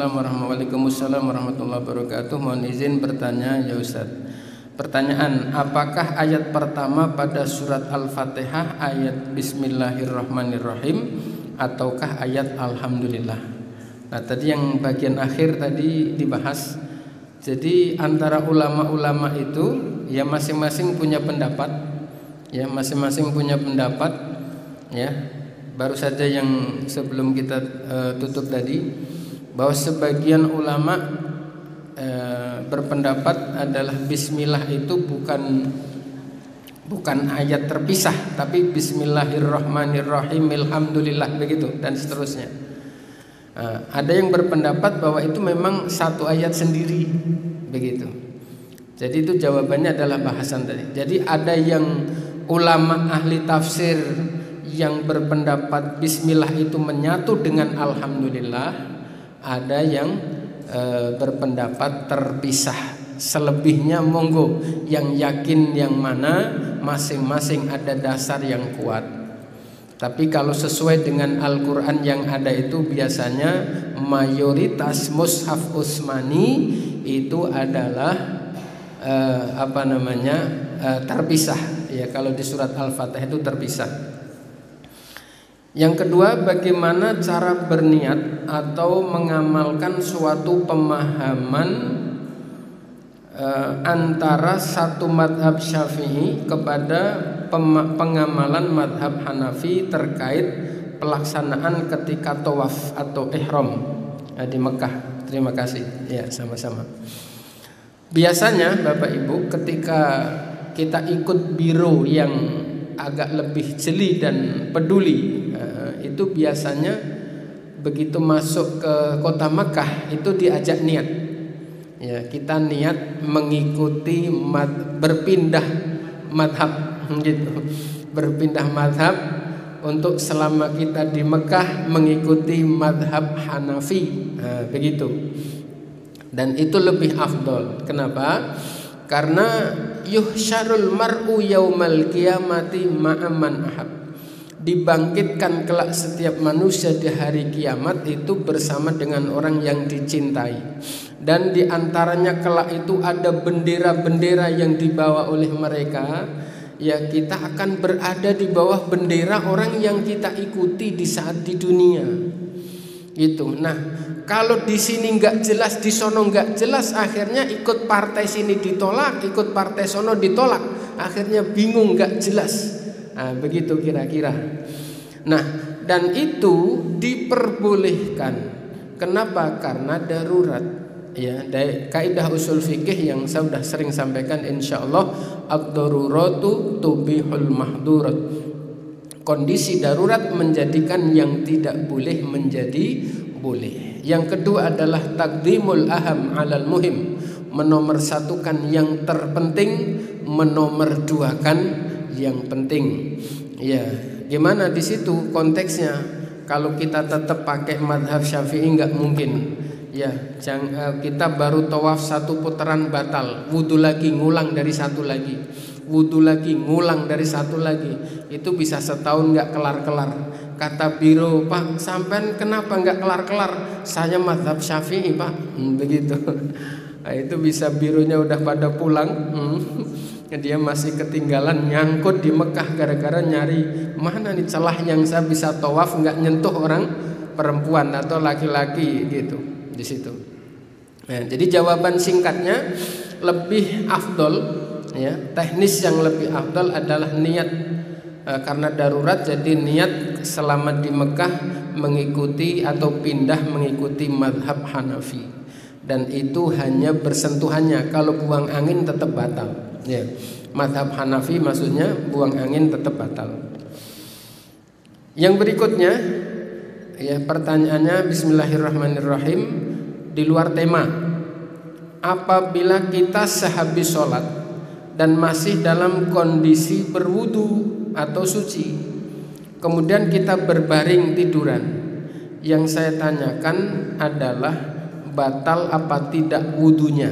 Waalaikumsalam warahmatullahi wabarakatuh. Mohon izin bertanya ya Ustaz. Pertanyaan, apakah ayat pertama pada surat Al-Fatihah ayat Bismillahirrahmanirrahim ataukah ayat Alhamdulillah? Nah, tadi yang bagian akhir tadi dibahas. Jadi antara ulama-ulama itu ya masing-masing punya pendapat. Ya, masing-masing punya pendapat ya. Baru saja yang sebelum kita tutup tadi bahwa sebagian ulama berpendapat adalah bismillah itu bukan ayat terpisah, tapi bismillahirrahmanirrahim alhamdulillah begitu dan seterusnya. Ada yang berpendapat bahwa itu memang satu ayat sendiri begitu. Jadi itu jawabannya adalah bahasan tadi. Jadi ada yang ulama ahli tafsir yang berpendapat bismillah itu menyatu dengan alhamdulillah, ada yang berpendapat terpisah. Selebihnya monggo yang yakin yang mana, masing-masing ada dasar yang kuat. Tapi kalau sesuai dengan Al-Quran yang ada itu biasanya mayoritas mushaf Utsmani itu adalah terpisah. Ya, kalau di surat Al-Fatihah itu terpisah. Yang kedua, bagaimana cara berniat atau mengamalkan suatu pemahaman antara satu madhab Syafi'i kepada pengamalan madhab Hanafi terkait pelaksanaan ketika tawaf atau ihram di Mekah. Terima kasih. Ya, sama-sama. Biasanya Bapak Ibu ketika kita ikut biro yang agak lebih jeli dan peduli, itu biasanya begitu masuk ke kota Mekah itu diajak niat. Ya, kita niat mengikuti berpindah madhab gitu. Berpindah madhab untuk selama kita di Mekah mengikuti madhab Hanafi. Begitu. Dan itu lebih afdol. Kenapa? Karena yuhsyarul mar'u yaumal qiyamati ma'aman ahab. Dibangkitkan kelak setiap manusia di hari kiamat itu bersama dengan orang yang dicintai. Dan diantaranya kelak itu ada bendera-bendera yang dibawa oleh mereka. Ya, kita akan berada di bawah bendera orang yang kita ikuti di saat di dunia. Gitu. Nah, kalau di sini nggak jelas, di sono nggak jelas, akhirnya ikut partai sini ditolak, ikut partai sono ditolak, akhirnya bingung nggak jelas. Begitu kira-kira. Nah, dan itu diperbolehkan. Kenapa? Karena darurat. Ya, dari kaidah usul fikih yang saya sudah sering sampaikan, insyaallah ad-daruratu tubihul mahdurat. Kondisi darurat menjadikan yang tidak boleh menjadi boleh. Yang kedua adalah taqdimul aham 'alal muhim, menomorsatukan yang terpenting, menomorduakan yang penting. Ya, gimana di situ konteksnya? Kalau kita tetap pakai madhab Syafi'i nggak mungkin. Ya, kita baru tawaf satu putaran batal, wudu lagi, ngulang dari satu lagi, wudu lagi, ngulang dari satu lagi. Itu bisa setahun nggak kelar-kelar. Kata biro, Pak, sampean kenapa nggak kelar-kelar? Saya madhab Syafi'i, Pak. Begitu. Nah, itu bisa bironya udah pada pulang. Dia masih ketinggalan nyangkut di Mekah gara-gara nyari mana nih celah yang saya bisa tawaf nggak nyentuh orang perempuan atau laki-laki gitu di situ. Nah, jadi jawaban singkatnya lebih afdol, ya, teknis yang lebih afdol adalah niat karena darurat. Jadi niat selama di Mekah mengikuti atau pindah mengikuti madhab Hanafi, dan itu hanya bersentuhannya. Kalau buang angin tetap batal. Ya, madhab Hanafi maksudnya buang angin tetap batal. Yang berikutnya, ya, pertanyaannya Bismillahirrahmanirrahim, di luar tema. Apabila kita sehabis sholat dan masih dalam kondisi berwudu atau suci, kemudian kita berbaring tiduran, yang saya tanyakan adalah batal apa tidak wudunya?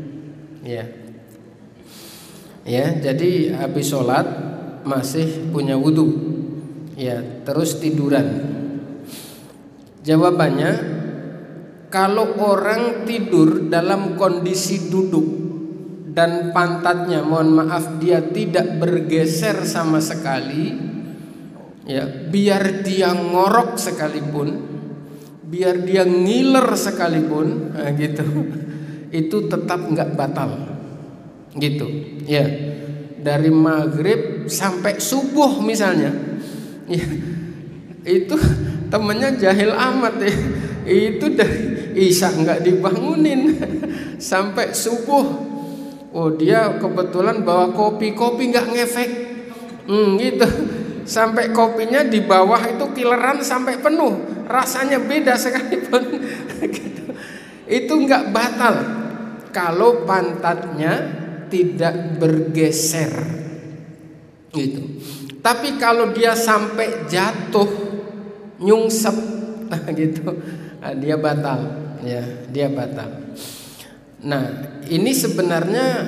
Ya, jadi habis sholat masih punya wudu, ya, terus tiduran. Jawabannya, kalau orang tidur dalam kondisi duduk dan pantatnya, mohon maaf, dia tidak bergeser sama sekali, ya, biar dia ngorok sekalipun, biar dia ngiler sekalipun, nah, gitu, itu tetap nggak batal, gitu, ya. Dari maghrib sampai subuh misalnya, ya, itu temennya jahil amat ya, itu dari isya nggak dibangunin sampai subuh. Oh, dia kebetulan bawa kopi nggak ngefek, gitu. Sampai kopinya di bawah itu kileran sampai penuh, rasanya beda sekalipun. Gitu. Itu nggak batal kalau pantatnya tidak bergeser, gitu. Tapi kalau dia sampai jatuh, nyungsep, gitu, dia batal, ya, dia batal. Nah, ini sebenarnya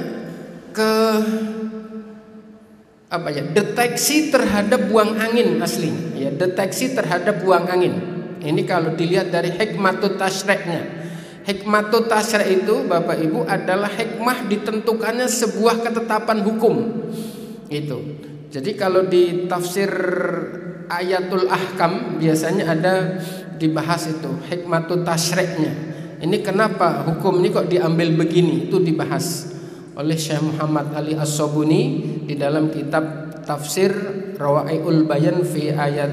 deteksi terhadap buang angin aslinya, ya, deteksi terhadap buang angin. Ini kalau dilihat dari hikmatut tasyri'nya. Hikmatut tasyri' itu, Bapak Ibu, adalah hikmah ditentukannya sebuah ketetapan hukum. Itu. Jadi kalau di tafsir Ayatul Ahkam biasanya ada dibahas itu hikmatut tasyri'nya. Ini kenapa hukum ini kok diambil begini, itu dibahas oleh Syekh Muhammad Ali As-Sabuni di dalam kitab tafsir Rawai'ul Bayan fi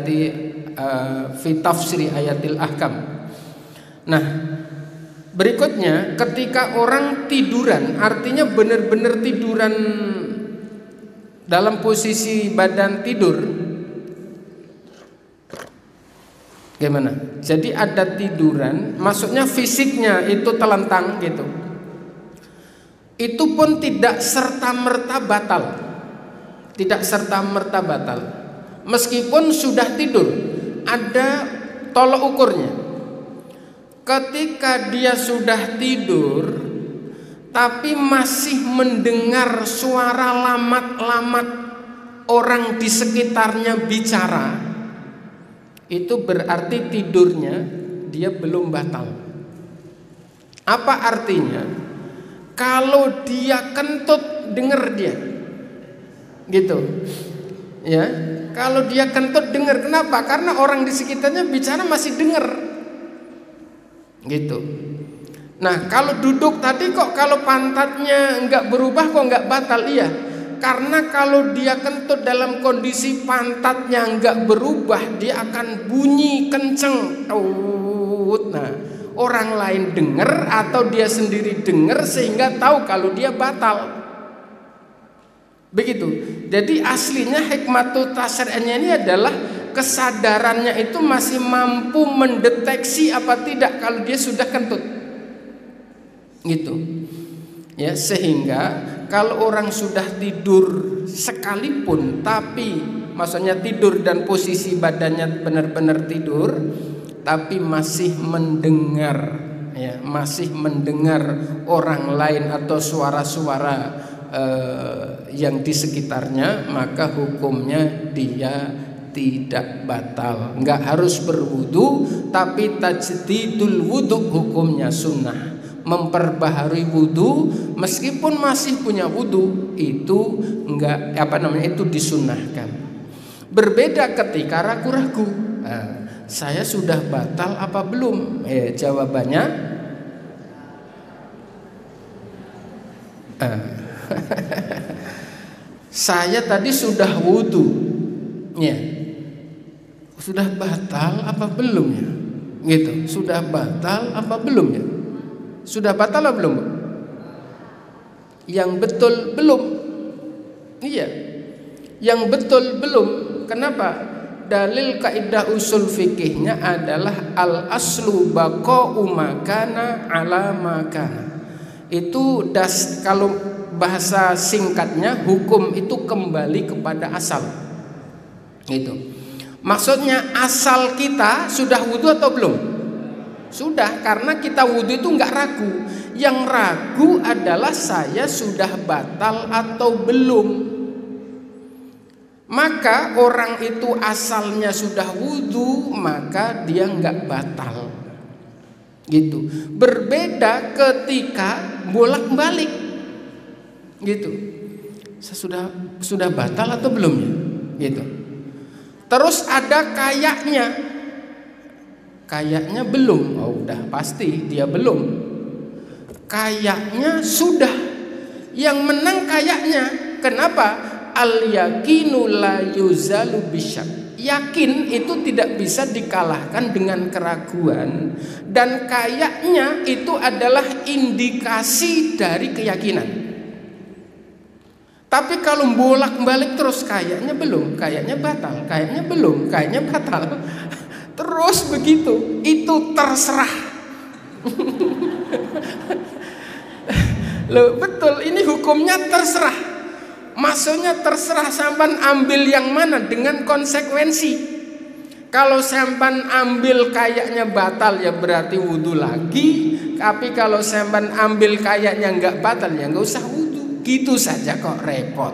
tafsiri Ayatil Ahkam. Nah, berikutnya ketika orang tiduran, artinya benar-benar tiduran dalam posisi badan tidur. Gimana? Jadi ada tiduran, maksudnya fisiknya itu telentang gitu. Itu pun tidak serta-merta batal. Tidak serta-merta batal. Meskipun sudah tidur, ada tolok ukurnya. Ketika dia sudah tidur tapi masih mendengar suara lamat-lamat orang di sekitarnya bicara, itu berarti tidurnya dia belum batal. Apa artinya? Kalau dia kentut, denger dia, gitu, ya. Kalau dia kentut, denger. Kenapa? Karena orang di sekitarnya bicara masih denger, gitu. Nah, kalau duduk tadi kok kalau pantatnya nggak berubah kok nggak batal? Iya. Karena kalau dia kentut dalam kondisi pantatnya nggak berubah, dia akan bunyi kenceng. Nah, orang lain dengar atau dia sendiri dengar sehingga tahu kalau dia batal. Begitu. Jadi aslinya hikmatut tasyri'nya ini adalah kesadarannya itu masih mampu mendeteksi apa tidak kalau dia sudah kentut. Gitu. Ya, sehingga kalau orang sudah tidur sekalipun, tapi maksudnya tidur dan posisi badannya benar-benar tidur, tapi masih mendengar, ya, masih mendengar orang lain atau suara-suara yang di sekitarnya, maka hukumnya dia tidak batal. Nggak harus berwudu, tapi tajdidul wudu hukumnya sunnah. Memperbaharui wudu meskipun masih punya wudu itu enggak itu disunnahkan. Berbeda ketika ragu-ragu, saya sudah batal apa belum? Jawabannya saya tadi sudah wudu, ya. Sudah batal apa belum ya? Gitu. Sudah batal apa belum ya? Sudah batal atau belum? Yang betul belum. Iya. Yang betul belum. Kenapa? Dalil kaidah usul fikihnya adalah al aslu baqa'u makana ala makana. Itu kalau bahasa singkatnya, hukum itu kembali kepada asal. Gitu. Maksudnya asal kita sudah wudu atau belum? Sudah, karena kita wudu itu nggak ragu. Yang ragu adalah saya sudah batal atau belum. Maka orang itu asalnya sudah wudu, maka dia nggak batal. Gitu. Berbeda ketika bolak-balik. Gitu. Sudah batal atau belum ya? Gitu. Terus ada kayaknya. Kayaknya belum. Oh, udah pasti dia belum. Kayaknya sudah. Yang menang kayaknya. Kenapa? Al yakinu la yuzalu bisyak. Yakin itu tidak bisa dikalahkan dengan keraguan, dan kayaknya itu adalah indikasi dari keyakinan. Tapi kalau bolak-balik terus kayaknya belum, kayaknya batal, kayaknya belum, kayaknya batal, terus begitu, itu terserah. Loh, betul, ini hukumnya terserah. Maksudnya terserah sampan ambil yang mana dengan konsekuensi. Kalau sampan ambil kayaknya batal ya berarti wudhu lagi. Tapi kalau sampan ambil kayaknya nggak batal ya nggak usah wudhu. Gitu saja kok repot.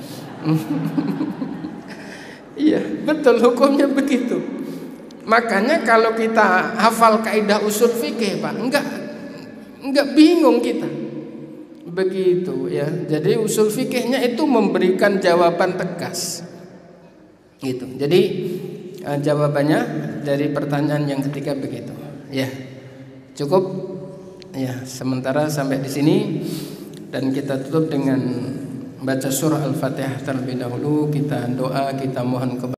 Iya betul, hukumnya begitu. Makanya kalau kita hafal kaidah usul fikih Pak, enggak bingung kita. Begitu ya. Jadi usul fikihnya itu memberikan jawaban tegas. Gitu. Jadi jawabannya dari pertanyaan yang ketiga begitu. Ya. Cukup. Ya, sementara sampai di sini dan kita tutup dengan baca surah Al-Fatihah terlebih dahulu, kita doa, kita mohon kepada